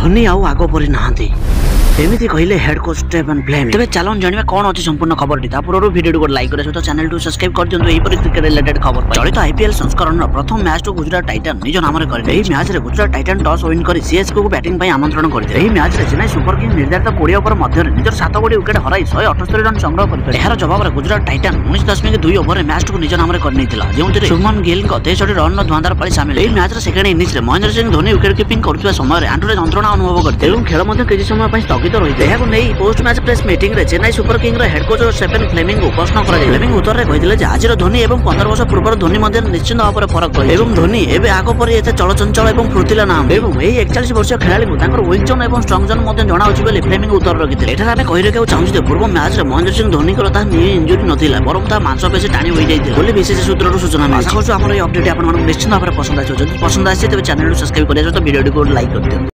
धोनी आउ आग परी नहांती एमती कहले हेड कोच स्टेफन फ्लेमिंग। तेज चलन जाना कौन अच्छी संपूर्ण खबर टी पूर्व वीडियो को लाइक करे चैनल टू सब्सक्राइब कर दियंतु एहिपरि क्रिकेट रिलेटेड खबर। चलित आईपीएल संस्करण प्रथम मैच को गुजरात टाइटन निज नाम करे। मैच रे गुजरात टाइटन टॉस विन कर सीएसके को बैटिंग आमंत्रण करते। मैच रे चेन्नई सुपर किंग्स निर्धारित 20 ओवर मध्य निजर 7 बड़ी विकेट हराई 178 रन संग्रह कर यार जवाब में गुजरात टाइटन 19.2 ओवर मैच को निज नाम कर जो शुभमन गिल 63 रन धुआंधार पाली सामिल। यह match second innings Mahendra Singh Dhoni wicket keeping कर समय आंठुरे जंत्रणा अनुभव करते और खेल किसी समय स्थगित रही। पोस्ट मैच प्रेस मीटिंग रे Chennai Super Kings head coach Stephen Fleming को प्रश्न करा। फ्लेमिंग उत्तर में कहते आज धोनी और 15 वर्ष पूर्व धोनी मध्य निश्चित भाव में फरक रही और धोनी एवं आग पर एत चलचंचल और फुर्तिला नाम और 41 वर्षीय खेलाड़ी वीक जोन और स्ट्रंग जोन जनाऊँगी फ्लेमिंग उत्तर रखिते। एठार कही रखा चाहूँ पूर्व मैच में महेंद्र सिंह धोनी इंजुरी नाला बर मांसपेशी टाणी हो जाती विशेष सूत्र सूचना। आशा करूँ अपडेट आपको निश्चित भाव में पसंद आस। पसंद आए तेज चैनल सब्सक्राइब कर वीडियो को लाइक कर दिया।